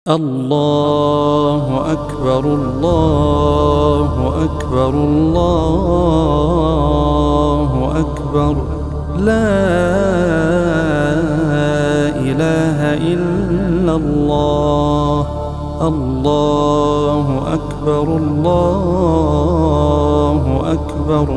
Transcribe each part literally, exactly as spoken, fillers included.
الله أكبر الله أكبر الله أكبر لا إله إلا الله الله أكبر الله أكبر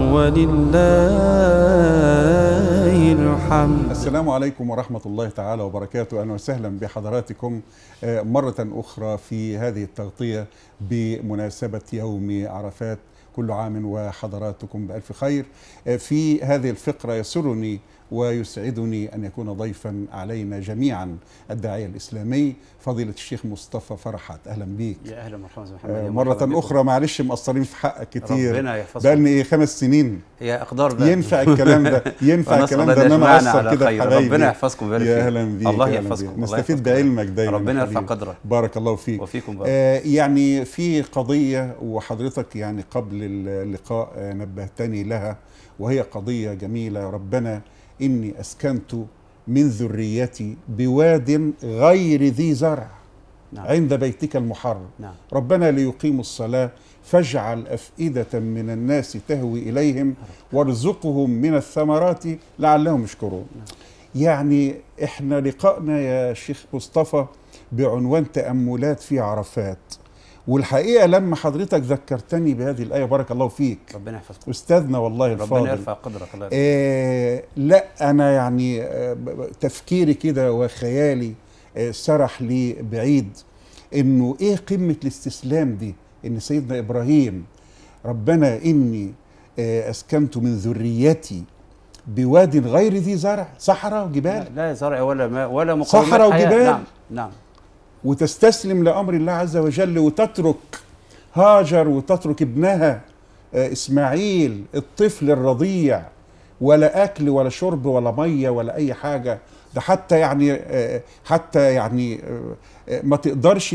ولله الحمد. السلام عليكم ورحمة الله تعالى وبركاته. أهلا وسهلا بحضراتكم مرة أخرى في هذه التغطية بمناسبة يوم عرفات، كل عام وحضراتكم بألف خير. في هذه الفقرة يسرني ويسعدني أن يكون ضيفا علينا جميعا الداعية الإسلامي فضيلة الشيخ مصطفى فرحات. أهلا بيك. يا أهلا مرحبا محمد. مرة أخرى معلش مقصرين في حقك كتير، ربنا يحفظك. بقالنا إيه خمس سنين. هي أقدار بقى. ينفع الكلام ده ينفع الكلام ده ان انا اقصر كده في حبايبي. ربنا يحفظكم ويبارك فيكم. يا اهلا بيك. الله يحفظكم. نستفيد بعلمك دايما. ربنا يرفع قدرك. بارك الله فيك. وفيكم بارك. آه يعني في قضية وحضرتك يعني قبل اللقاء آه نبهتني لها، وهي قضية جميلة. ربنا إني أسكنت من ذريتي بواد غير ذي زرع نعم. عند بيتك المحرم نعم. ربنا ليقيموا الصلاة فاجعل أفئدة من الناس تهوي إليهم وارزقهم من الثمرات لعلهم يشكرون نعم. يعني إحنا لقائنا يا شيخ مصطفى بعنوان تأملات في عرفات، والحقيقة لما حضرتك ذكرتني بهذه الآية بارك الله فيك. ربنا يحفظك أستاذنا والله الفاضل. ربنا يرفع قدرك. الله يرفع. آه لا أنا يعني آه تفكيري كده وخيالي آه سرح لي بعيد إنه إيه قمة الاستسلام دي، إن سيدنا إبراهيم ربنا إني آه أسكنت من ذريتي بواد غير ذي زرع، صحراء وجبال. لا, لا زرع ولا ماء ولا مقومات صحراء وجبال. نعم نعم. وتستسلم لأمر الله عز وجل وتترك هاجر وتترك ابنها إسماعيل الطفل الرضيع، ولا أكل ولا شرب ولا مية ولا أي حاجة. ده حتى يعني حتى يعني ما تقدرش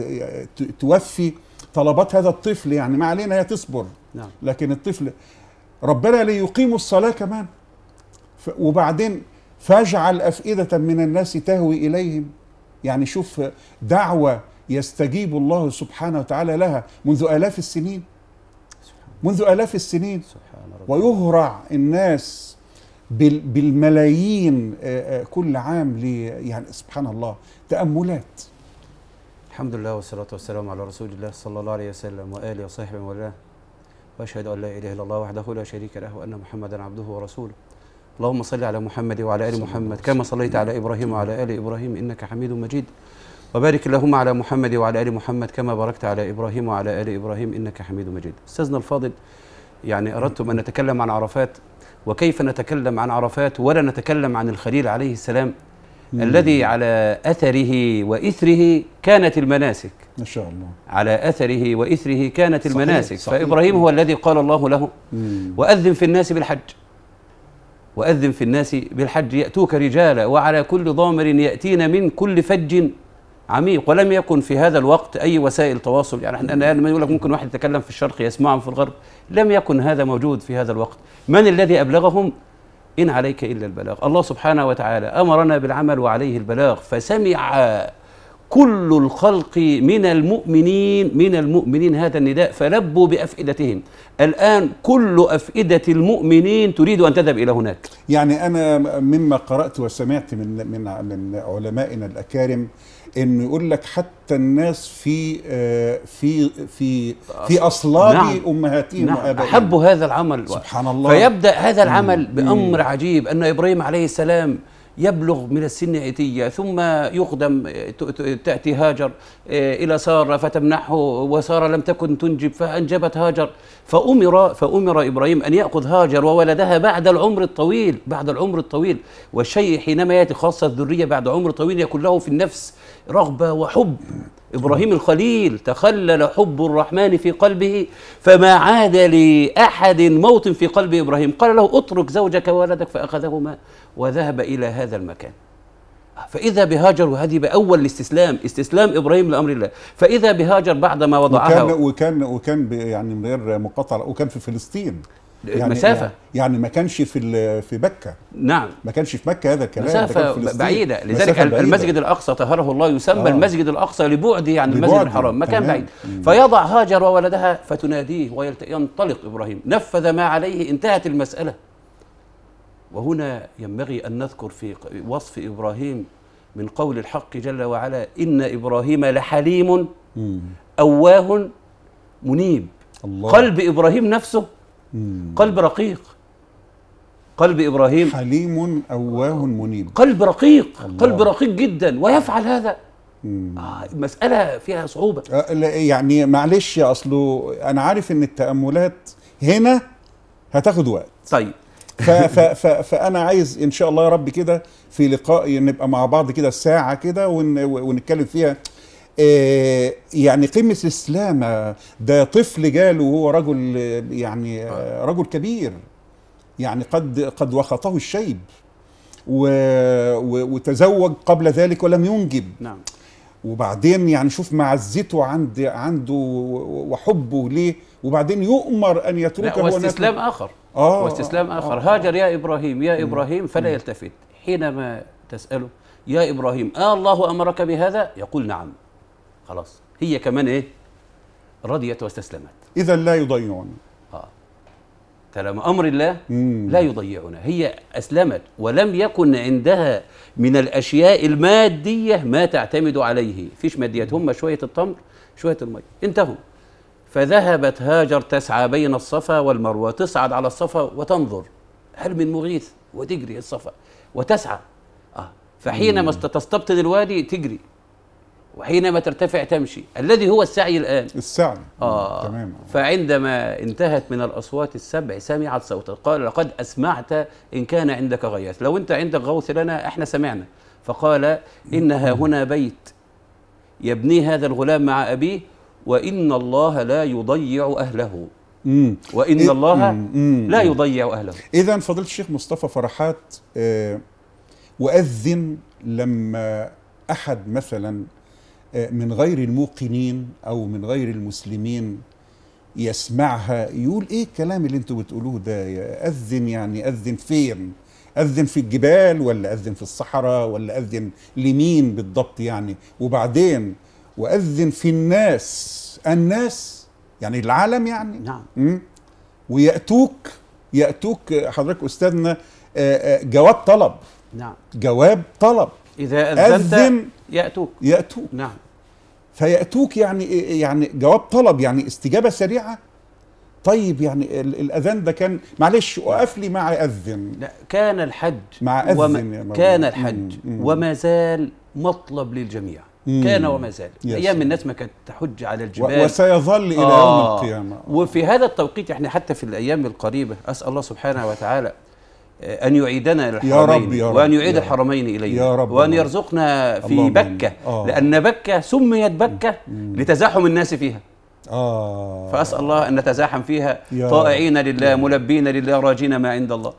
توفي طلبات هذا الطفل، يعني ما علينا هي تصبر نعم. لكن الطفل ربنا ليقيموا الصلاة كمان. وبعدين فاجعل أفئدة من الناس تهوي إليهم، يعني شوف دعوة يستجيب الله سبحانه وتعالى لها منذ آلاف السنين منذ آلاف السنين ويهرع الناس بالملايين كل عام لي، يعني سبحان الله. تأملات. الحمد لله والصلاة والسلام على رسول الله صلى الله عليه وسلم وآله وصحبه وله، وأشهد أن لا إله إلا الله وحده لا شريك له وأن محمدا عبده ورسوله. اللهم صل على محمد وعلى آل محمد كما صليت على إبراهيم وعلى آل إبراهيم إنك حميد مجيد، وبارك اللهم على محمد وعلى آل محمد كما باركت على إبراهيم وعلى آل إبراهيم إنك حميد مجيد. أستاذنا الفاضل، يعني أردتم أن نتكلم عن عرفات، وكيف نتكلم عن عرفات ولا نتكلم عن الخليل عليه السلام مم. الذي على أثره وإثره كانت المناسك. ما شاء الله. على أثره وإثره كانت صحيح المناسك. صحيح. فإبراهيم هو الذي قال الله له مم. وأذن في الناس بالحج وأذن في الناس بالحج يأتوك رجالا وعلى كل ضامر يأتين من كل فج عميق. ولم يكن في هذا الوقت أي وسائل تواصل، يعني احنا لما يقول لك ممكن واحد يتكلم في الشرق يسمعهم في الغرب، لم يكن هذا موجود في هذا الوقت. من الذي أبلغهم؟ إن عليك إلا البلاغ. الله سبحانه وتعالى أمرنا بالعمل وعليه البلاغ، فسمع كل الخلق من المؤمنين من المؤمنين هذا النداء فلبوا بأفئدتهم. الآن كل أفئدة المؤمنين تريد أن تذهب إلى هناك. يعني أنا مما قرأت وسمعت من من من علمائنا الأكارم إنه يقول لك حتى الناس في في في في أصلاب نعم. أمهاتهم نعم. وآبائهم أحبوا هذا العمل. سبحان الله. فيبدأ هذا العمل بأمر عجيب، أن إبراهيم عليه السلام يبلغ من السن عتية، ثم يقدم تأتي هاجر إلى سارة فتمنحه، وسارة لم تكن تنجب فأنجبت هاجر، فأمر فأمر إبراهيم أن يأخذ هاجر وولدها بعد العمر الطويل بعد العمر الطويل. والشيء حينما يأتي خاصة الذرية بعد عمر طويل يكون له في النفس رغبة وحب. إبراهيم الخليل تخلل حب الرحمن في قلبه فما عاد لأحد موطن في قلب إبراهيم. قال له اترك زوجك وولدك فأخذهما وذهب إلى هذا المكان. فإذا بهاجر، وهذه بأول الاستسلام، استسلام إبراهيم لأمر الله. فإذا بهاجر بعدما وضعها وكان وكان وكان يعني من غير مقاطعة، وكان في فلسطين يعني مسافة. يعني ما كانش في ال- في مكة، نعم، ما كانش في مكة هذا الكلام، ده كان في مسافة فلسطين. بعيدة. لذلك مسافة بعيدة. المسجد الأقصى طهره الله يسمى آه. المسجد الأقصى لبعده عن المسجد لبعده، الحرام، مكان تمام. بعيد. مم. فيضع هاجر وولدها فتناديه وينطلق إبراهيم، نفذ ما عليه، انتهت المسألة. وهنا ينبغي أن نذكر في وصف إبراهيم من قول الحق جل وعلا: إن إبراهيم لحليم مم. أواه منيب. الله. قلب إبراهيم نفسه مم. قلب رقيق. قلب إبراهيم حليم أواه منيب. قلب رقيق، الله. قلب رقيق جدا، ويفعل هذا. مم. آه مسألة فيها صعوبة. آه، لا، يعني معلش يا أصله أنا عارف إن التأملات هنا هتاخد وقت. طيب، ف ف ف فأنا عايز إن شاء الله يا رب كده في لقاء نبقى مع بعض كده ساعة كده ون ونتكلم فيها. آه، يعني قمة الإسلام، آه، ده طفل جاله وهو رجل، آه، يعني آه، رجل كبير، يعني قد قد وخطه الشيب و و وتزوج قبل ذلك ولم ينجب. نعم. وبعدين يعني شوف معزته عند عنده وحبه ليه، وبعدين يؤمر ان لا، يتركه. واستسلام آخر. آه واستسلام آه آخر. آه هاجر يا إبراهيم يا إبراهيم فلا يلتفت. حينما تسأله يا إبراهيم آه الله أمرك بهذا، يقول نعم. خلاص، هي كمان إيه؟ رضيت واستسلمت. إذا لا يضيعون. آه طالما أمر الله مم. لا يضيعنا. هي أسلمت ولم يكن عندها من الأشياء المادية ما تعتمد عليه. فيش ماديات، هم شوية التمر شوية المي، انتهوا. فذهبت هاجر تسعى بين الصفا والمروة، تصعد على الصفا وتنظر هل من مغيث، وتجري الصفا وتسعى. آه فحينما تستبطن الوادي تجري، وحينما ترتفع تمشي، الذي هو السعي الآن. السعي. آه تمام. فعندما انتهت من الأصوات السبع سمعت صوتا، قال لقد أسمعت إن كان عندك غياث، لو أنت عندك غوث لنا إحنا سمعنا. فقال إنها هنا بيت يبني هذا الغلام مع أبيه، وإن الله لا يضيع أهله. مم. وإن إيه؟ الله مم. لا يضيع أهله. إذا فضيلة الشيخ مصطفى فرحات، آه وأذن لما أحد مثلا من غير الموقنين أو من غير المسلمين يسمعها يقول إيه الكلام اللي أنتوا بتقولوه ده؟ أذن يعني أذن فين؟ أذن في الجبال ولا أذن في الصحراء ولا أذن لمين بالضبط يعني؟ وبعدين وأذن في الناس، الناس يعني العالم يعني. نعم. م? ويأتوك يأتوك حضرتك أستاذنا جواب طلب. نعم. جواب طلب. إذا أذنت أذن يأتوك. يأتوك. نعم. فيأتوك يعني يعني جواب طلب، يعني استجابة سريعة. طيب يعني الأذان ده كان، معلش وقف لي مع أذن. لا، كان الحج مع أذن وما كان الحج مم. مم. وما زال مطلب للجميع. مم. كان وما زال. يس. أيام الناس ما كانت تحج على الجبال، وسيظل إلى آه. يوم القيامة. وفي هذا التوقيت احنا حتى في الأيام القريبة أسأل الله سبحانه وتعالى أن يعيدنا إلى الحرمين، يا رب يا رب وأن يعيد يا رب الحرمين إلينا، يا رب وأن يا رب. يرزقنا في اللهم بكة. آه. لأن بكة سميت بكة لتزاحم الناس فيها. آه. فأسأل الله أن نتزاحم فيها يا طائعين رب. لله ملبين لله راجين ما عند الله.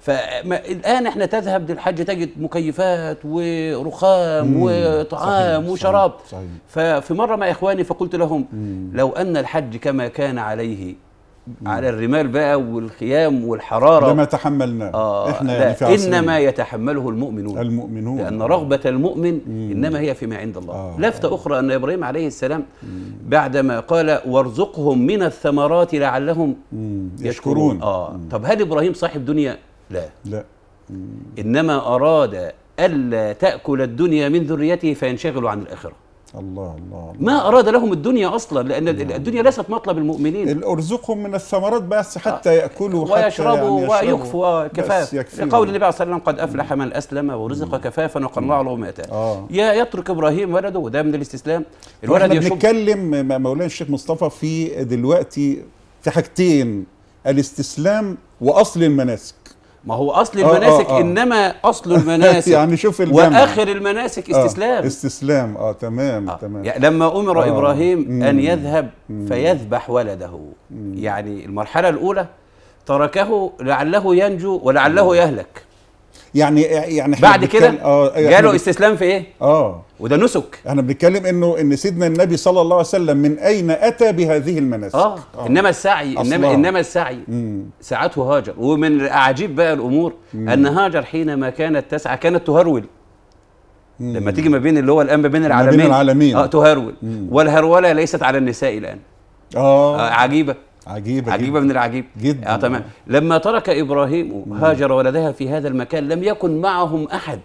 فالآن احنا تذهب للحج تجد مكيفات ورخام مم. وطعام صحيح. وشراب. صحيح. ففي مرة مع إخواني فقلت لهم مم. لو أن الحج كما كان عليه على الرمال بقى والخيام والحرارة لما تحملناه. آه احنا لا، يعني في عصرنا. إنما يتحمله المؤمنون. المؤمنون. لأن رغبة المؤمن مم. إنما هي فيما عند الله. آه. لفتة أخرى أن إبراهيم عليه السلام بعدما قال وارزقهم من الثمرات لعلهم مم. يشكرون. يشكرون. آه. مم. طب هل إبراهيم صاحب دنيا؟ لا. لا. مم. إنما أراد ألا تأكل الدنيا من ذريته فينشغلوا عن الآخرة. الله الله. ما أراد لهم الدنيا أصلا، لأن الدنيا ليست مطلب المؤمنين. ارزقهم من الثمرات بس حتى يأكلوا حتى ويشربوا يعني ويكفوا كفاف. لقول النبي صلى الله عليه وسلم قد أفلح من أسلم ورزق كفافا وقنع له ما آتاه. آه. يا يترك إبراهيم ولده، وده من الاستسلام. الولد الولد يشب. بنتكلم مع مولانا الشيخ مصطفى في دلوقتي في حاجتين: الاستسلام وأصل المناسك. ما هو أصل آه المناسك آه آه. إنما أصل المناسك يعني شوف الجمع. وآخر المناسك استسلام. آه. استسلام. اه تمام آه. تمام. يعني لما أمر آه. إبراهيم مم. أن يذهب مم. فيذبح ولده، مم. يعني المرحلة الأولى تركه لعله ينجو ولعله يهلك. يعني يعني إحنا بعد كده بنتكلم- اه إحنا جاله بن- استسلام في ايه؟ اه وده نسك. احنا بنتكلم انه ان سيدنا النبي صلى الله عليه وسلم من اين اتى بهذه المناسك. اه, آه. انما السعي انما أصلاً. انما السعي مم. سعته هاجر. ومن اعجيب بقى الامور مم. ان هاجر حينما كانت تسعى كانت تهرول. مم. لما تيجي ما بين اللي هو الان ما بين ما العالمين بين العالمين. اه تهرول. مم. والهروله ليست على النساء الان. اه, آه عجيبه عجيبه عجيبه جدا. من العجيب جدا. آه تمام. لما ترك ابراهيم هاجر ولدها في هذا المكان لم يكن معهم احد.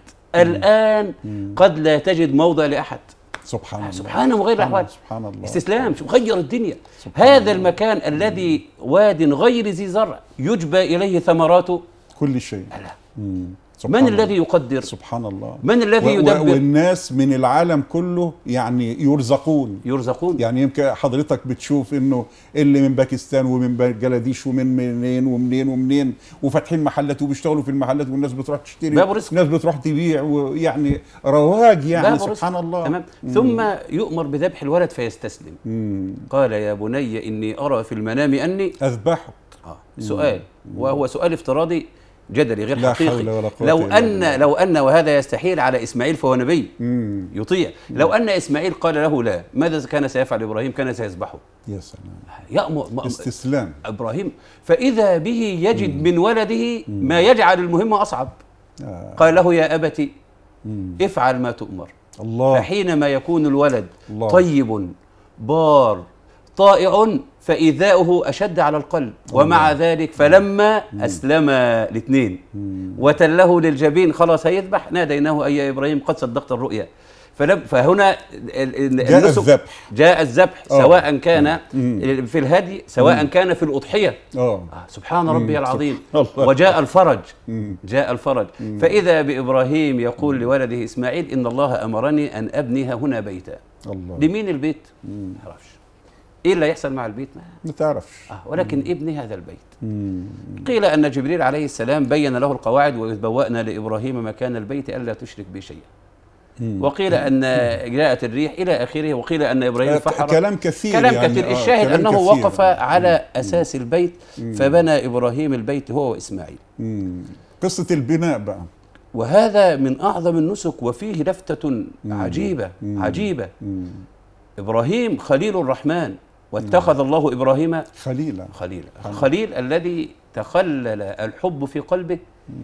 الان قد لا تجد موضع لاحد. سبحان الله. سبحانه وغير الاحوال. سبحان الله. استسلام، شوف غير الدنيا. سبحان هذا الله. المكان الذي واد غير ذي زرع يجبى اليه ثمرات. كل شيء. لا. مم. من سبحان الذي الله. يقدر؟ سبحان الله. من الذي و- و- يدبر؟ والناس من العالم كله يعني يرزقون. يرزقون. يعني يمكن حضرتك بتشوف انه اللي من باكستان ومن بنجلاديش ومن منين ومنين ومنين وفاتحين محلات وبيشتغلوا في المحلات والناس بتروح تشتري، باب رزق. الناس بتروح تبيع، ويعني رواج يعني باب سبحان رزق. الله. تمام. ثم يؤمر بذبح الولد فيستسلم. مم. قال يا بني اني ارى في المنام اني اذبحك. آه. سؤال، وهو سؤال افتراضي جدلي غير لا حقيقي. حول ولا قوة لو إلا ان بالله. لو ان وهذا يستحيل على اسماعيل فهو نبي مم. يطيع. لو ان اسماعيل قال له لا، ماذا كان سيفعل ابراهيم؟ كان سيذبحه. يا سلام. يأمر م- استسلام. ابراهيم، فاذا به يجد من ولده ما يجعل المهمه اصعب. آه. قال له يا ابت مم. افعل ما تؤمر. الله. فحينما يكون الولد الله. طيب بار طائع فإيذاؤه أشد على القلب. ومع ذلك فلما أسلم الاثنين وتله للجبين خلاص هيذبح، ناديناه أي يا إبراهيم قد صدقت الرؤيا. فلم فهنا ال- ال- جاء النسك- الذبح. جاء الذبح آه. سواء كان مم. في الهدي سواء كان في الأضحية. اه آه سبحان ربي العظيم. سبحان الله. وجاء الفرج. مم. جاء الفرج. فإذا بإبراهيم يقول لولده إسماعيل إن الله أمرني أن أبني هنا بيتا. الله. لمين البيت؟ ما يعرفش. ايه اللي هيحصل مع البيت؟ ما ما تعرفش. آه ولكن ابني هذا البيت. مم. قيل ان جبريل عليه السلام بين له القواعد واذ بوأنا لابراهيم مكان البيت الا تشرك بي شيئا. وقيل ان جاءت الريح الى اخره، وقيل ان ابراهيم آه، فحر. كلام كثير كلام يعني كثير. آه، الشاهد كلام انه كثير. وقف على اساس البيت فبنى ابراهيم البيت هو واسماعيل. مم. قصة البناء بقى. وهذا من اعظم النسك وفيه لفتة عجيبة مم. عجيبة. مم. ابراهيم خليل الرحمن، واتخذ الله ابراهيم خليلا. خليل. الخليل الذي تخلل الحب في قلبه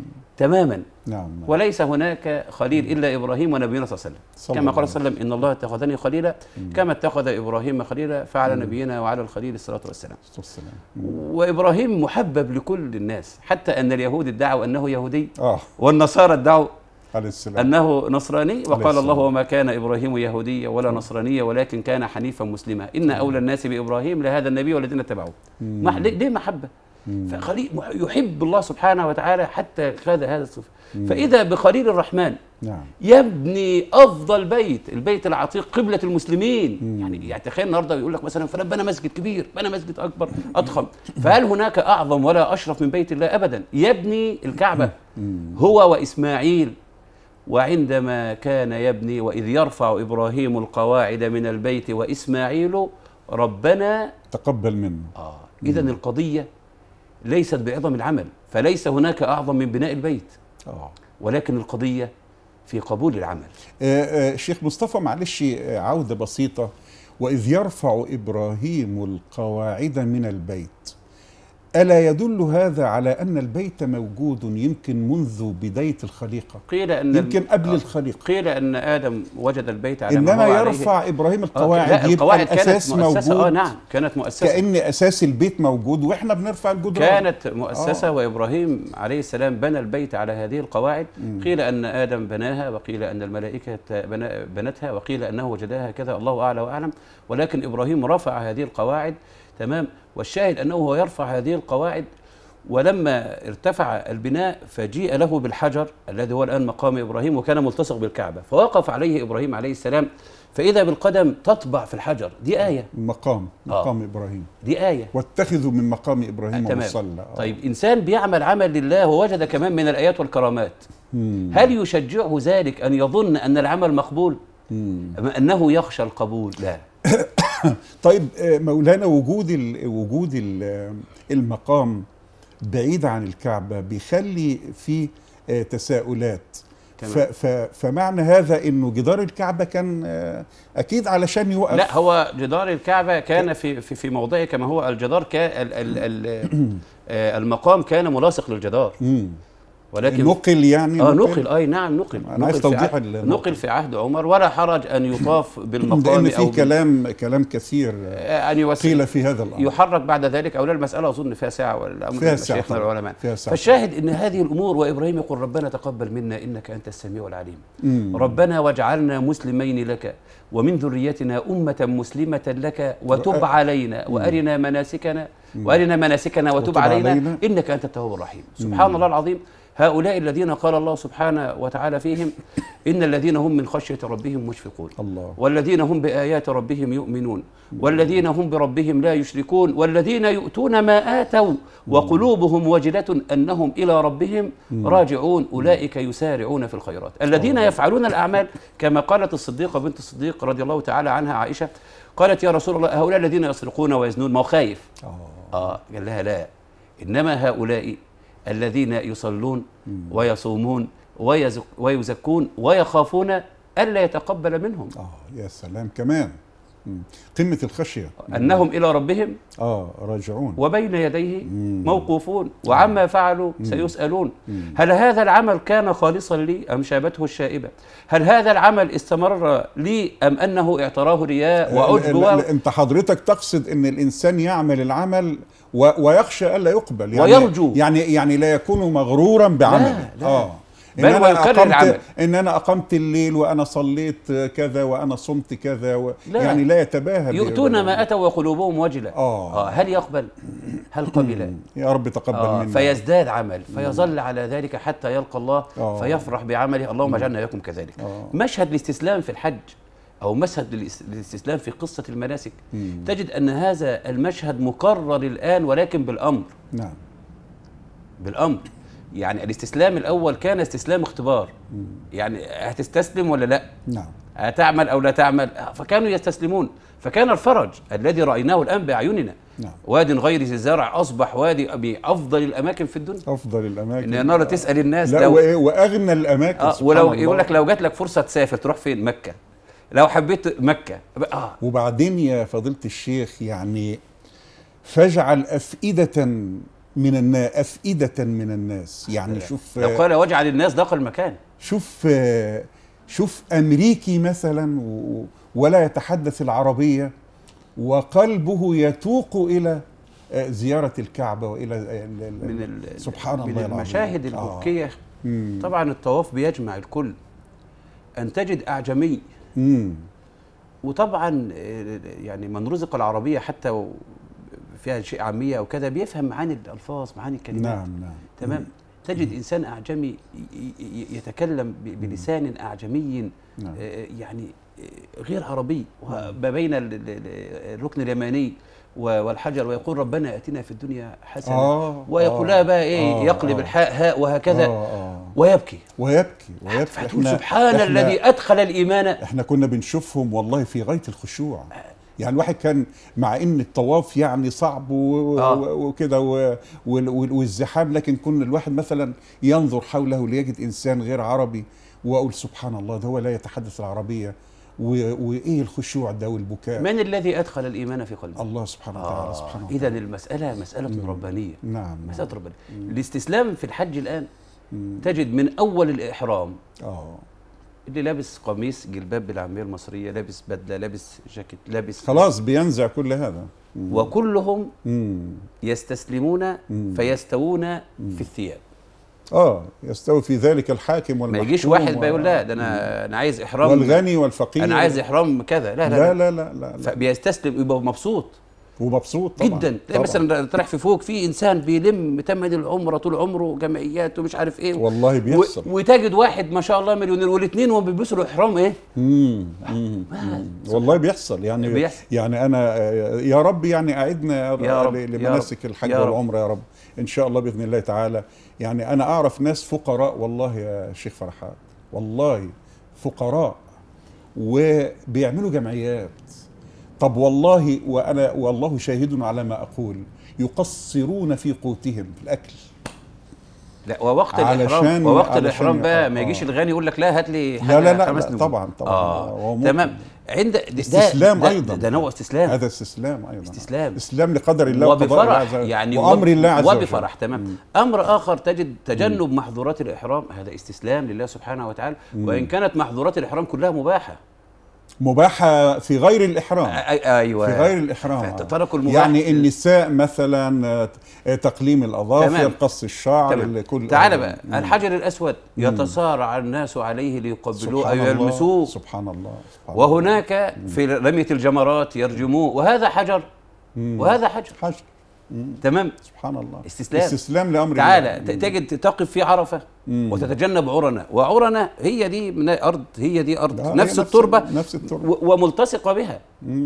تماما، نعم. وليس هناك خليل الا ابراهيم ونبينا صلى الله عليه صلى وسلم. كما الله قال صلى الله عليه وسلم ان الله اتخذني خليلا كما اتخذ ابراهيم خليلا، فعلى نبينا وعلى الخليل الصلاه والسلام. والسلام. وابراهيم محبب لكل الناس، حتى ان اليهود ادعوا انه يهودي اه والنصارى ادعوا عليه السلام. انه نصراني. وقال السلام. الله وما كان ابراهيم يهوديا ولا نصرانيا ولكن كان حنيفا مسلما ان اولى الناس بابراهيم لهذا النبي والذين اتبعوه. مح- ليه ليه محبه؟ فخليل مح- يحب الله سبحانه وتعالى حتى خذ هذا الصفه. فاذا بخليل الرحمن نعم. يبني افضل بيت، البيت العتيق قبله المسلمين. يعني يعني تخيل النهارده يقول لك مثلا فلان بنى مسجد كبير، بنى مسجد اكبر اضخم، فهل هناك اعظم ولا اشرف من بيت الله؟ ابدا. يبني الكعبه هو واسماعيل. وعندما كان يبني واذ يرفع ابراهيم القواعد من البيت واسماعيل ربنا تقبل منه. اه اذا القضيه ليست بعظم العمل، فليس هناك اعظم من بناء البيت، اه ولكن القضيه في قبول العمل. آه، آه، شيخ مصطفى معلش، آه، عودة بسيطة. وإذ يرفع إبراهيم القواعد من البيت، ألا يدل هذا على أن البيت موجود يمكن منذ بداية الخليقة؟ قيل ان يمكن قبل آه، الخليقة. قيل ان ادم وجد البيت على ما إنما هو يرفع عليه. إبراهيم آه، القواعد، لا، يبقى القواعد الأساس كانت مؤسسة. موجود. اه نعم كانت مؤسسة، كأن أساس البيت موجود وإحنا بنرفع الجدران. كانت مؤسسة. آه. وإبراهيم عليه السلام بنى البيت على هذه القواعد. مم. قيل أن آدم بناها، وقيل أن الملائكة بنتها، وقيل أنه وجدها كذا، الله أعلى وأعلم. ولكن إبراهيم رفع هذه القواعد. تمام. والشاهد أنه هو يرفع هذه القواعد، ولما ارتفع البناء فجيء له بالحجر الذي هو الآن مقام إبراهيم، وكان ملتصق بالكعبة، فوقف عليه إبراهيم عليه السلام فإذا بالقدم تطبع في الحجر. دي آية. مقام مقام آه. إبراهيم. دي آية. واتخذوا من مقام إبراهيم آه مصلى. آه. طيب إنسان بيعمل عمل لله ووجد كمان من الآيات والكرامات، مم. هل يشجعه ذلك أن يظن أن العمل مقبول؟ مم. أنه يخشى القبول؟ لا. طيب مولانا، وجود ال وجود ال المقام بعيد عن الكعبة بيخلي في آه، تساؤلات. تمام. ف ف فمعنى هذا انه جدار الكعبه كان آه، اكيد علشان يوقف. لا، هو جدار الكعبة كان في في, في موضعه كما هو. الجدار كان ال ال ال آه، المقام كان ملاصق للجدار، مم. ولكن نقل يعني اه نقل اي نعم نقل أنا عايز نقل في توضيح عهد النقل. نقل في عهد عمر، ولا حرج ان يطاف بالمقام لان في او كلام كلام كثير آه، ان يوسع قيل في هذا الامر. يحرك بعد ذلك، او لا المساله اظن فيها ساعه ولا امر فيها ساعة مشايخنا طبعاً. العلماء. فيها ساعة. فالشاهد ان هذه الامور، وابراهيم يقول ربنا تقبل منا انك انت السميع العليم. مم. ربنا واجعلنا مسلمين لك ومن ذريتنا امه مسلمه لك وتب علينا وارنا مناسكنا وارنا مناسكنا وتب وتب علينا, علينا. انك انت التواب الرحيم. سبحان الله العظيم. هؤلاء الذين قال الله سبحانه وتعالى فيهم إن الذين هم من خشية ربهم مشفقون، الله. والذين هم بآيات ربهم يؤمنون، والذين هم بربهم لا يشركون، والذين يؤتون ما آتوا وقلوبهم وجلة أنهم إلى ربهم راجعون، أولئك يسارعون في الخيرات. الذين يفعلون الأعمال كما قالت الصديقة بنت الصديق رضي الله تعالى عنها عائشة، قالت يا رسول الله هؤلاء الذين يسرقون ويزنون، ما هو خايف. آه قال لها لا، إنما هؤلاء الذين يصلون ويصومون ويزك ويزكون ويخافون ألا يتقبل منهم. اه يا سلام كمان. مم. قمة الخشية. أنهم إلى ربهم اه راجعون وبين يديه مم. موقوفون وعما فعلوا سيسألون. مم. هل هذا العمل كان خالصا لي أم شابته الشائبة؟ هل هذا العمل استمر لي أم أنه اعتراه رياء وعجب؟ لا لا انت حضرتك تقصد ان الانسان يعمل العمل و... ويخشى الا يقبل يعني ويرجو. يعني يعني لا يكون مغرورا بعمله. لا لا. اه بل إن أنا ويكرر أقمت العمل. ان انا اقمت الليل وانا صليت كذا وانا صمت كذا و... لا. يعني لا يتباهى يؤتون ما أتوا وقلوبهم وجلة. آه. آه هل يقبل؟ هل قبل؟ يا رب تقبل آه منا. فيزداد عمل فيظل على ذلك حتى يلقى الله آه. فيفرح بعمله. اللهم اجعلنا اياكم كذلك. آه. مشهد الاستسلام في الحج او مشهد الاستسلام في قصة المناسك، مم. تجد ان هذا المشهد مكرر الآن ولكن بالأمر. نعم. بالأمر. يعني الاستسلام الأول كان استسلام اختبار، يعني هتستسلم ولا لا؟ نعم. هتعمل أو لا تعمل؟ فكانوا يستسلمون، فكان الفرج الذي رأيناه الآن بأعيننا. نعم. واد غير ذي زرع أصبح وادي بأفضل الأماكن في الدنيا. افضل الاماكن. إن النار تسأل الناس لا لو وإيه واغنى الاماكن. آه سبحان ولو الله. يقول لك لو جات لك فرصة تسافر تروح فين؟ مكة. لو حبيت مكة. آه وبعدين يا فضيلة الشيخ يعني فاجعل أفئدة من الناس أفئدة من الناس يعني شوف لو قال واجعل الناس ضاق المكان. شوف شوف أمريكي مثلا و- ولا يتحدث العربية وقلبه يتوق إلى زيارة الكعبة وإلى ال- ال- من ال- سبحان من الله العظيم. المشاهد البكية. مم. طبعا الطواف بيجمع الكل، أن تجد أعجمي، مم. وطبعا آه، يعني من رزق العربية حتى و- فيها شيء عامية أو كذا بيفهم معاني الألفاظ معاني الكلمات. نعم نعم. تمام. تجد إنسان أعجمي ي- ي- يتكلم ب- بلسان أعجمي نعم. آه، يعني آه، غير عربي، وما بين ال- ال- ال- الركن اليماني و- والحجر، ويقول ربنا اتنا في الدنيا حسنه. آه ويقول آه لها بقى ايه آه يقلب آه الحاء هاء وهكذا. آه آه ويبكي ويبكي ويبكي. فتقول إحنا- سبحان إحنا- الذي ادخل الايمان. احنا كنا بنشوفهم والله في غاية الخشوع. يعني الواحد كان مع ان الطواف يعني صعب و- آه. و- وكده و- وال- وال- والزحام، لكن كنا الواحد مثلا ينظر حوله ليجد انسان غير عربي واقول سبحان الله ده هو لا يتحدث العربية و- وايه الخشوع ده والبكاء. من الذي ادخل الايمان في قلبه؟ الله سبحانه وتعالى. سبحانه وتعالى. اذا المساله مساله مم. ربانيه. نعم. مساله ربانيه. الاستسلام في الحج الان مم. تجد من اول الاحرام اه اللي لابس قميص جلباب بالعاميه المصريه، لابس بدله، لابس جاكيت، لابس خلاص بينزع كل هذا. مم. وكلهم مم. يستسلمون مم. فيستوون في الثياب. اه يستوي في ذلك الحاكم ما والمحكوم يجيش واحد و- بيقول لا ده انا انا عايز احرام، والغني والفقير. انا عايز احرام كذا. لا لا لا لا, لا لا, لا, لا. فبيستسلم يبقى مبسوط ومبسوط طبعا جدا. تلاقي طبعاً. مثلا طرح في فوق في انسان بيلم ثمن العمره طول عمره جمعيات ومش عارف ايه، والله بيحصل. و... وتجد واحد ما شاء الله مليونير والاثنين وهم بيلبسوا الاحرام ايه. مم. مم. مم. والله بيحصل يعني بيحصل. يعني انا آه، يا رب يعني اعدنا يا يا رب، ل- يا لمناسك رب، الحج يا رب. والعمره يا رب ان شاء الله باذن الله تعالى. يعني انا اعرف ناس فقراء والله يا شيخ فرحات، والله فقراء وبيعملوا جمعيات. طب والله وانا والله شاهد على ما اقول، يقصرون في قوتهم في الاكل. لا ووقت علشان- الاحرام ووقت علشان- الاحرام بقى آه، ما يجيش آه. الغني يقول لك لا هات لي حاجه لا لا لا, خمس لا نجوم. طبعا طبعا اه هو ممكن. تمام. عند ده- ده- استسلام ده أيضا. ده نوع استسلام. هذا استسلام ايضا. استسلام. استسلام لقدر الله وقضاء الله وبفرح عز وجل يعني وامر الله عز وجل. وبفرح تمام. امر اخر تجد تجنب محظورات الاحرام، هذا استسلام لله سبحانه وتعالى، وان كانت محظورات الاحرام كلها مباحه. مباحة في غير الإحرام. أي- ايوه في غير الإحرام. فتركوا المباح. يعني النساء مثلا آه، تقليم الأظافر، تمام. قص الشعر، تمام. كل تعال بقى الحجر الاسود يتصارع الناس عليه ليقبلوه او يلمسوه، سبحان الله. سبحان وهناك في رمية الجمرات يرجموه، وهذا حجر وهذا حجر. حجر. تمام. سبحان الله. استسلام. استسلام لأمر تعالى الله. ت- تجد تقف في عرفة وتتجنب عرنة، وعرنة هي دي من أرض، هي دي أرض آه، نفس هي التربة نفس التربة. و- وملتصقة بها.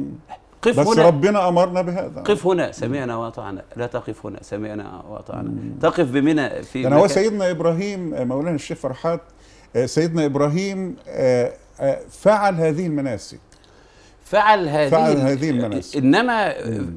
قف بس هنا ربنا أمرنا بهذا. قف هنا سمعنا وأطعنا، لا تقف هنا سمعنا وأطعنا. تقف بمنى في يعني هو مكان- سيدنا إبراهيم آه، مولانا الشيخ فرحات، آه، سيدنا إبراهيم آه، آه، فعل هذه المناسك. فعل هذه فعل ال- هذه المناسك. إنما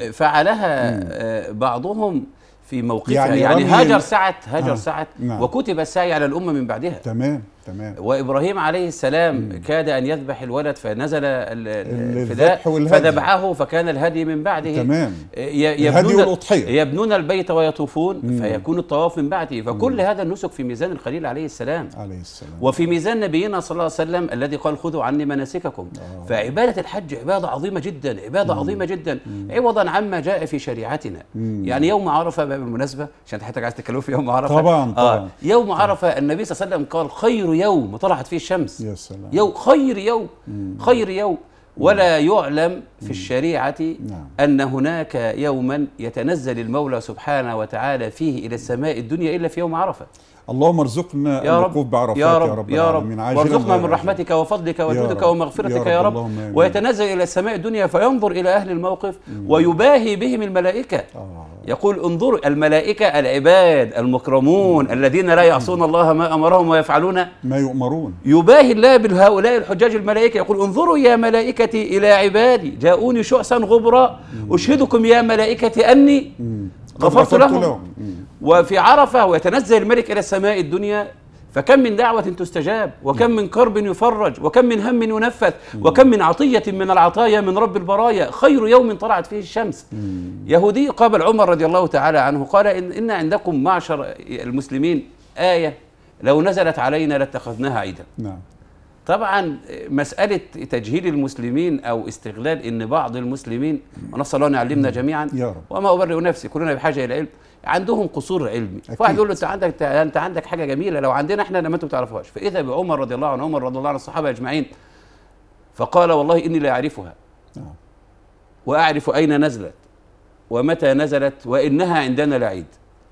فعلها آه، بعضهم في موقفها، يعني يعني, رمي هاجر ال- سعت هاجر آه، سعت نعم. وكتب السعي على الأمة من بعدها. تمام تمام. وإبراهيم عليه السلام كاد أن يذبح الولد فنزل ال- ال- الذبح الفداء والهدي. فذبحه فكان الهدي من بعده. تمام. ي- الهدي يبنون والأضحية. يبنون البيت ويطوفون فيكون الطواف من بعده، فكل هذا النسك في ميزان الخليل عليه السلام، عليه السلام. وفي ميزان نبينا صلى الله عليه وسلم الذي قال خذوا عني مناسككم. آه. فعبادة الحج عبادة عظيمة جدا، عبادة عظيمة جدا، عوضا عما جاء في شريعتنا. يعني يوم عرفة بقى بالمناسبة، عشان حضرتك عايز تتكلم في يوم عرفة. طبعاً، طبعاً. آه. يوم عرفة النبي صلى الله عليه وسلم قال خير يوم طلعت فيه الشمس. يا سلام. يوم خير يوم خير يوم ولا يعلم في الشريعة نعم. أن هناك يوما يتنزل المولى سبحانه وتعالى فيه إلى السماء الدنيا إلا في يوم عرفة. اللهم ارزقنا يا الوقوف رب بعرفات يا رب يا رب, العالمين. عاجلاً وارزقنا غير من آجل. رحمتك وفضلك وجودك رب. ومغفرتك يا يا رب. رب. اللهم آمين. ويتنزل إلى السماء الدنيا فينظر إلى أهل الموقف ويباهي بهم الملائكة. آه. يقول انظروا الملائكة العباد المكرمون الذين لا يعصون الله ما أمرهم ويفعلون ما يؤمرون. يباهي الله بهؤلاء الحجاج الملائكة، يقول انظروا يا ملائكتي إلى عبادي جاءوني شعثا غبرا أشهدكم يا ملائكتي أني غفرت لهم. وفي عرفة ويتنزل الملك إلى السماء الدنيا فكم من دعوة تستجاب، وكم من كرب يفرج، وكم من هم ينفذ، وكم من عطية من العطايا من رب البرايا. خير يوم طلعت فيه الشمس. يهودي قابل عمر رضي الله تعالى عنه قال إن, إن عندكم معشر المسلمين آية لو نزلت علينا لاتخذناها عيدا. نعم. طبعا مسألة تجهيل المسلمين أو استغلال إن بعض المسلمين، ونسأل الله أن يعلمنا جميعا يا رب. وما أبرئ نفسي كلنا بحاجة إلى علم، عندهم قصور علمي. أكيد. فواحد يقول له أنت عندك أنت عندك حاجة جميلة لو عندنا إحنا لما أنتم تعرفوهاش. فإذا بعمر رضي الله عنه، عمر رضي الله عن الصحابة أجمعين، فقال والله إني لا أعرفها نعم. وأعرف أين نزلت ومتى نزلت وإنها عندنا لعيد.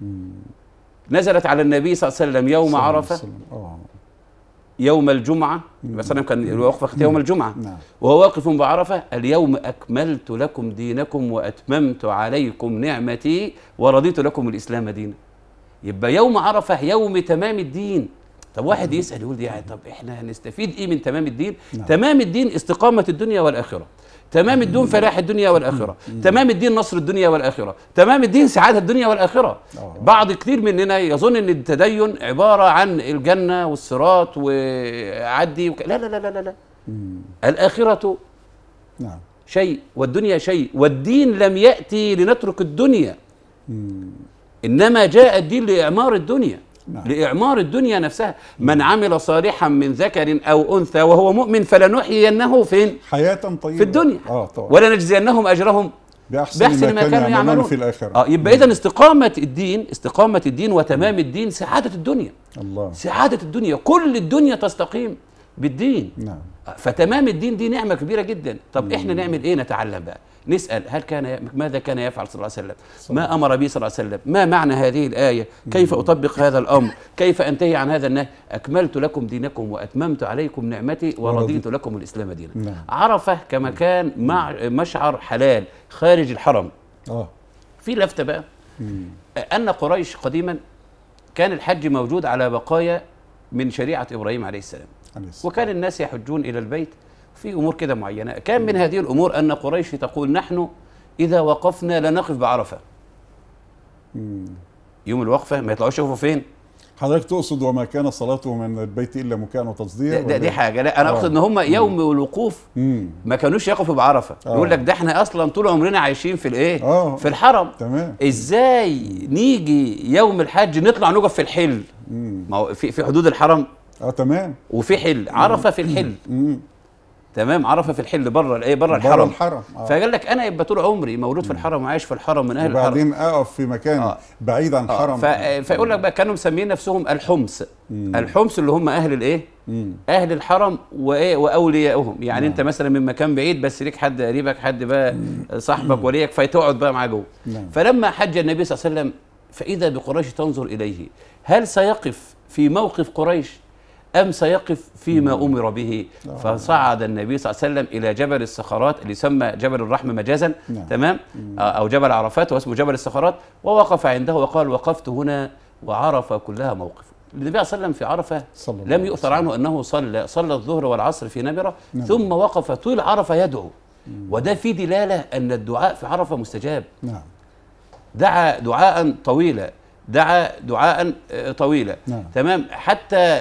نزلت على النبي صلى الله عليه وسلم يوم صلى الله عليه عرفة وسلم. آه. يوم الجمعة، مثلا كان واقف يوم الجمعة نعم. وهو واقف بعرفة اليوم أكملت لكم دينكم وأتممت عليكم نعمتي ورضيت لكم الإسلام دينا. يبقى يوم عرفة يوم تمام الدين. طب واحد يسأل يقول يعني طب إحنا هنستفيد إيه من تمام الدين؟ نعم. تمام الدين استقامة الدنيا والآخرة، تمام الدين فلاح الدنيا والآخرة، تمام الدين نصر الدنيا والآخرة، تمام الدين سعادة الدنيا والآخرة. آه. بعض كثير مننا يظن ان التدين عبارة عن الجنة والصراط وعدي وك... لا لا لا لا لا الآخرة نعم. شيء والدنيا شيء، والدين لم يأتي لنترك الدنيا، إنما جاء الدين لإعمار الدنيا. نعم. لإعمار الدنيا نفسها. من عمل صالحا من ذكر أو أنثى وهو مؤمن فلنحيينه فين؟ حياة طيبة في الدنيا. آه طبعا. ولنجزينهم أجرهم بأحسن, بأحسن ما كانوا يعملون في الآخرة. اه يبقى إذن استقامة الدين استقامة الدين وتمام الدين سعادة الدنيا. الله. سعادة الدنيا، كل الدنيا تستقيم بالدين. نعم. فتمام الدين دي نعمة كبيرة جدا. طب احنا نعمل ايه؟ نتعلم بقى، نسأل هل كان ماذا كان يفعل صلى الله عليه وسلم؟ ما أمر به صلى الله عليه وسلم؟ ما معنى هذه الآية؟ كيف أطبق هذا الأمر؟ كيف أنتهي عن هذا النهي؟ أكملت لكم دينكم وأتممت عليكم نعمتي ورضيت لكم الإسلام دينا. نعم. عرفة كمكان مع مشعر حلال خارج الحرم. آه. في لفتة بقى أن قريش قديما كان الحج موجود على بقايا من شريعة إبراهيم عليه السلام، عليه السلام. وكان الناس يحجون إلى البيت في أمور كده معينة. كان من هذه الأمور أن قريش تقول نحن إذا وقفنا لنقف بعرفة. مم. يوم الوقفة ما يطلعوش يقفوا فين؟ حضرتك تقصد وما كان صلاته من البيت الا مكان وتصدير؟ ده دي حاجه. لا انا اقصد ان هم يوم الوقوف مم. ما كانوش يقفوا بعرفه. آه. يقول لك ده احنا اصلا طول عمرنا عايشين في الايه؟ آه. في الحرم. تمام. ازاي نيجي يوم الحج نطلع نقف في الحل؟ ما هو في في حدود الحرم اه تمام. وفي حل، عرفه في الحل. مم. تمام، عرفه في الحل بره الايه؟ بره بره الحرم. الحرم. آه. فقال لك انا يبقى طول عمري مولود في الحرم وعايش في الحرم من اهل الحرم، وبعدين اقف في مكان آه. بعيد عن الحرم. آه. فيقول لك بقى كانوا مسميين نفسهم الحمص. مم. الحمص اللي هم اهل الايه؟ مم. اهل الحرم وايه واولياؤهم. يعني نعم. انت مثلا من مكان بعيد بس ليك حد قريبك، حد بقى مم. صاحبك وليك، فتقعد بقى معاه جوه. نعم. فلما حج النبي صلى الله عليه وسلم فاذا بقريش تنظر اليه، هل سيقف في موقف قريش أم سيقف فيما أمر به؟ فصعد النبي صلى الله عليه وسلم إلى جبل الصخرات اللي يسمى جبل الرحمة مجازا. نعم. تمام. أو جبل عرفات واسمه جبل الصخرات، ووقف عنده وقال وقفت هنا وعرف كلها موقف. النبي صلى الله عليه وسلم في عرفة لم يؤثر عنه أنه صلى صلى الظهر والعصر في نمرة. نعم. ثم وقف طول عرفة يدعو. وده في دلالة أن الدعاء في عرفة مستجاب. نعم. دعا دعاء طويلا، دعا دعاء طويلا. نعم. تمام. حتى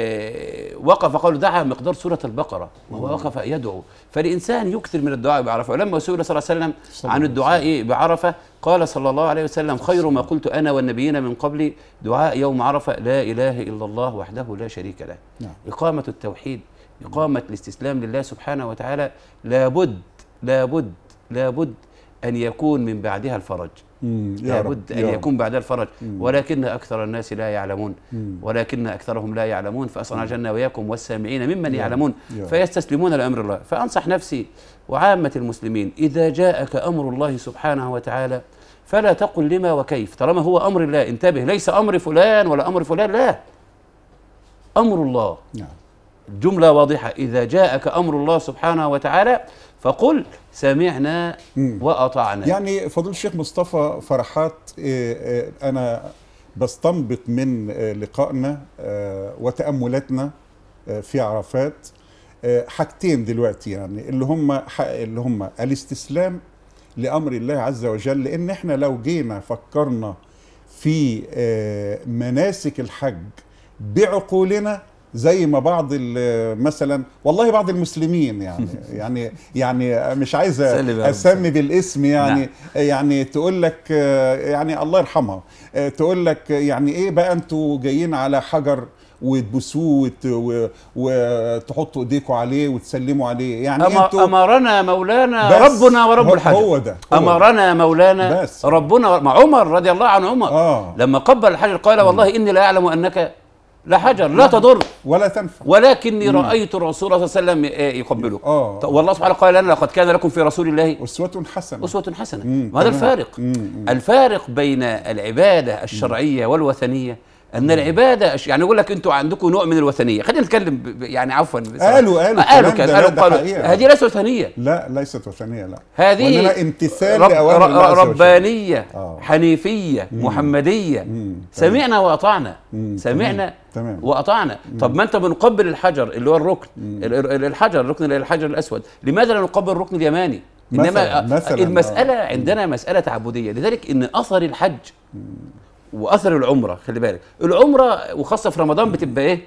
وقف قالوا دعا مقدار سورة البقرة وهو وقف يدعو. فالإنسان يكثر من الدعاء بعرفة. ولما سئل صلى الله عليه وسلم عن الدعاء بعرفة قال صلى الله عليه وسلم خير ما قلت أنا والنبيين من قبلي دعاء يوم عرفة لا إله إلا الله وحده لا شريك له. نعم. إقامة التوحيد، إقامة الاستسلام لله سبحانه وتعالى، لابد لابد لابد أن يكون من بعدها الفرج. لابد أن يكون بعدها الفرج. مم. ولكن أكثر الناس لا يعلمون. مم. ولكن أكثرهم لا يعلمون. فأسأل جل وإياكم والسامعين ممن يعلمون فيستسلمون لأمر الله. فأنصح نفسي وعامة المسلمين إذا جاءك أمر الله سبحانه وتعالى فلا تقل لما وكيف، طالما هو أمر الله انتبه، ليس أمر فلان ولا أمر فلان، لا، أمر الله. نعم. جملة واضحة، إذا جاءك أمر الله سبحانه وتعالى فقل سمعنا وأطعنا. يعني فضيلة الشيخ مصطفى فرحات، أنا بستنبط من لقائنا وتأملاتنا في عرفات حاجتين دلوقتي، يعني اللي هم اللي هم الاستسلام لأمر الله عز وجل. لأن احنا لو جينا فكرنا في مناسك الحج بعقولنا زي ما بعض مثلا والله بعض المسلمين يعني يعني يعني مش عايز اسمي بالاسم يعني نعم. يعني تقول لك يعني الله يرحمها، تقول لك يعني ايه بقى انتوا جايين على حجر وتبوسوه وتحطوا ايديكم عليه وتسلموا عليه، يعني أما انتوا امرنا مولانا ربنا ورب الحج. هو ده هو امرنا مولانا بس. ربنا مع عمر رضي الله عن عمر آه. لما قبل الحجر قال والله اني لا اعلم انك لا حجر لا تضر ولا تنفع ولكني مم. رأيت الرسول صلى الله عليه وسلم يقبله. آه. والله سبحانه قال لنا لقد كان لكم في رسول الله أسوة حسنة. أسوة حسنة. وهذا الفارق. مم. الفارق بين العبادة الشرعية والوثنية أن العبادة يعني يقول لك أنتوا عندكم نوع من الوثنية، خلينا نتكلم يعني عفوا قالوا قالوا قالوا كده قالوا قالوا هذه ليست وثنية. لا ليست وثنية، لا هذه امتثال رب لأوامر الله ربانية آه. حنيفية مم. محمدية. مم. سمعنا وأطعنا. مم. سمعنا تمام. وأطعنا. مم. طب ما أنت بنقبل الحجر اللي هو الركن مم. الحجر الركن الحجر الأسود، لماذا لا نقبل الركن اليماني؟ إنما مثلاً. مثلاً. المسألة آه. عندنا مسألة تعبدية، لذلك إن أثر الحج مم. واثر العمره، خلي بالك العمره وخاصه في رمضان بتبقى ايه؟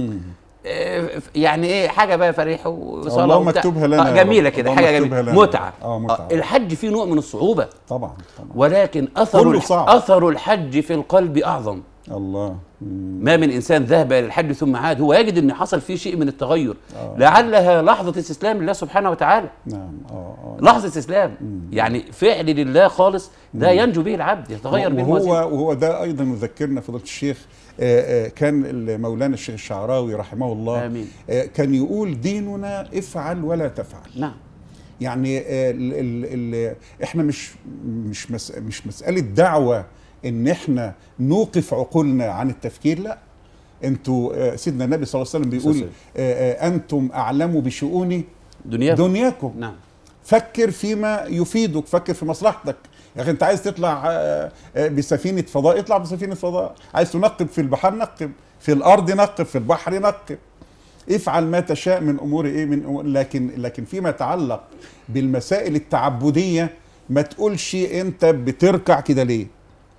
يعني ايه حاجه بقى فريحه وصلاه الله مكتوبها لنا آه جميله كده، حاجه جميله متعه. آه متعة. آه الحج فيه نوع من الصعوبه طبعا طبعا، ولكن اثر اثر الحج في القلب اعظم. الله. مم. ما من انسان ذهب الى الحج ثم عاد هو يجد ان حصل فيه شيء من التغير. آه. لعلها لحظه استسلام لله سبحانه وتعالى. نعم. اه اه لحظه استسلام. مم. يعني فعل لله خالص ده مم. ينجو به العبد، يتغير به وهو وهو ده ايضا يذكرنا فضيله الشيخ، آآ آآ كان مولانا الشيخ الشعراوي رحمه الله آمين. كان يقول ديننا افعل ولا تفعل. نعم. يعني ال ال ال احنا مش مش مس مش مساله دعوه ان احنا نوقف عقولنا عن التفكير، لا، انتوا سيدنا النبي صلى الله عليه وسلم بيقول انتم اعلموا بشؤون دنياكم, دنياكم. نعم. فكر فيما يفيدك، فكر في مصلحتك. يا اخي انت عايز تطلع بسفينه فضاء اطلع بسفينه فضاء، عايز تنقب في البحر نقب، في الارض نقب، في البحر نقب، افعل ما تشاء من امور ايه من أمور. لكن لكن فيما يتعلق بالمسائل التعبديه ما تقولش انت بتركع كده ليه،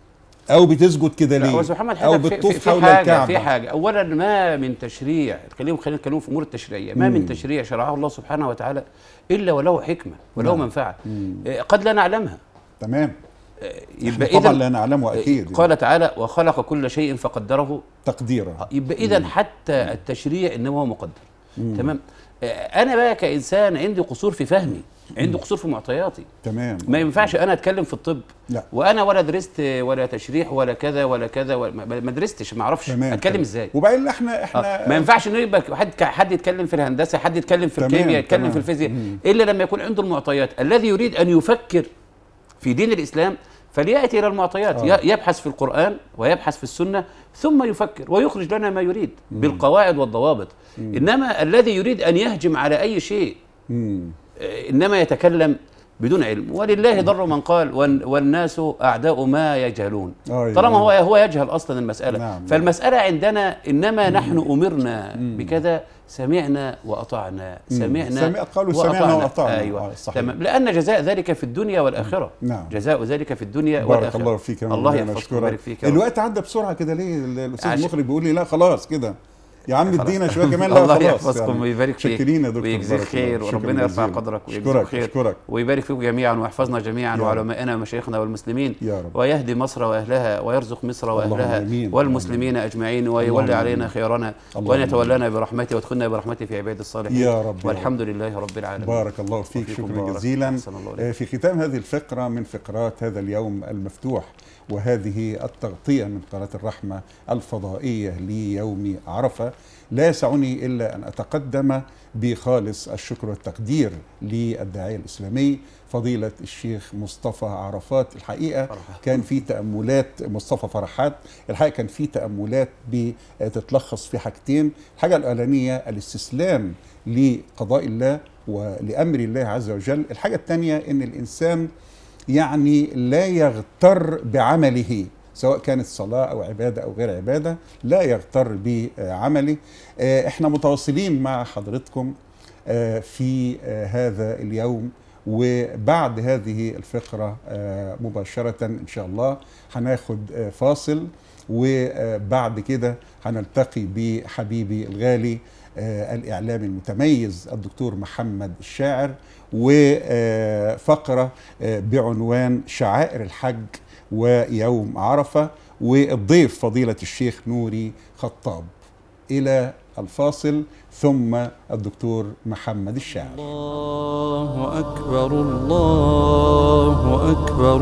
او بتسجد كده لا ليه؟ هو سبحان الله او حضرتك في, في, بتطوف في حول حاجه الكعبه. في حاجه اولا ما من تشريع، خلينا خلينا نتكلم في امور التشريعيه، ما مم. من تشريع شرعه الله سبحانه وتعالى الا وله حكمه وله نعم. منفعه مم. آه، قد لا نعلمها. تمام. آه، يبقى يبقى طبعا اذا لا نعلمه اكيد. قال تعالى وخلق كل شيء فقدره تقديرا. يبقى اذا حتى التشريع انما هو مقدر. تمام. آه، انا بقى كانسان عندي قصور في فهمي، عندي قصور في معطياتي. تمام. ما ينفعش انا اتكلم في الطب لا. وانا ولا درست ولا تشريح ولا كذا ولا كذا ولا ما ما درستش، ما اعرفش اتكلم ازاي. وبعدين احنا احنا آه. ما ينفعش انه يبقى حد حد يتكلم في الهندسه، حد يتكلم في الكيمياء، يتكلم تمام. في الفيزياء، مم. الا لما يكون عنده المعطيات. الذي يريد ان يفكر في دين الاسلام فلياتي الى المعطيات. آه. يبحث في القران ويبحث في السنه ثم يفكر ويخرج لنا ما يريد مم. بالقواعد والضوابط. مم. انما الذي يريد ان يهجم على اي شيء مم. انما يتكلم بدون علم. ولله ضر من قال والناس اعداء ما يجهلون. آه طالما هو هو يجهل اصلا المساله. نعم. فالمساله عندنا انما نحن امرنا مم. بكذا، سمعنا واطعنا، سمعنا سمع قالوا سمعنا وأطعنا. ايوه آه صحيح. تمام. لان جزاء ذلك في الدنيا والاخره. نعم. جزاء ذلك في الدنيا بارك والاخره. الله فيك. الله يحفظك ويبارك فيك يا رب. الوقت عدى بسرعه كده ليه؟ الاستاذ عش... المخرج بيقول لي لا خلاص كده يا عم ادينا شويه كمان. لا الله خلاص يحفظكم يعني. ويبارك فيك شكرين يا دكتور. ويجزيك خير وربنا يرفع قدرك ويجزيك خير أشكرك. ويبارك فيكم جميعا ويحفظنا جميعا وعلمائنا ومشايخنا والمسلمين يا رب. ويهدي مصر واهلها ويرزق مصر واهلها والمسلمين اجمعين ويولي علينا خيرنا وان يتولانا برحمته ويدخلنا برحمته في عباد الصالحين يا رب. والحمد لله رب العالمين. بارك الله فيك. شكرا جزيلا. في ختام هذه الفقره من فقرات هذا اليوم المفتوح وهذه التغطيه من قناه الرحمه الفضائيه ليوم عرفه، لا يسعني إلا أن أتقدم بخالص الشكر والتقدير للداعية الإسلامي فضيلة الشيخ مصطفى عرفات. الحقيقة كان في تأملات مصطفى فرحات، الحقيقة كان في تأملات بتتلخص في حاجتين. الحاجة الأولانية الاستسلام لقضاء الله ولأمر الله عز وجل. الحاجة الثانية أن الإنسان يعني لا يغتر بعمله، سواء كانت صلاة أو عبادة أو غير عبادة، لا يغتر بعمله. احنا متواصلين مع حضرتكم في هذا اليوم، وبعد هذه الفقرة مباشرة إن شاء الله هناخد فاصل، وبعد كده هنلتقي بحبيبي الغالي الإعلامي المتميز الدكتور محمد الشاعر، وفقرة بعنوان شعائر الحج ويوم عرفة، والضيف فضيلة الشيخ نوري خطاب. إلى الفاصل ثم الدكتور محمد الشاعر. الله أكبر الله أكبر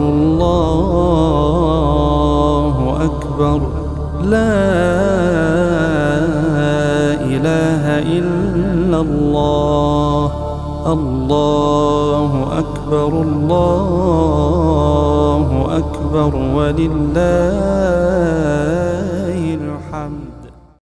الله أكبر، لا إله إلا الله. الله أكبر الله أكبر ولله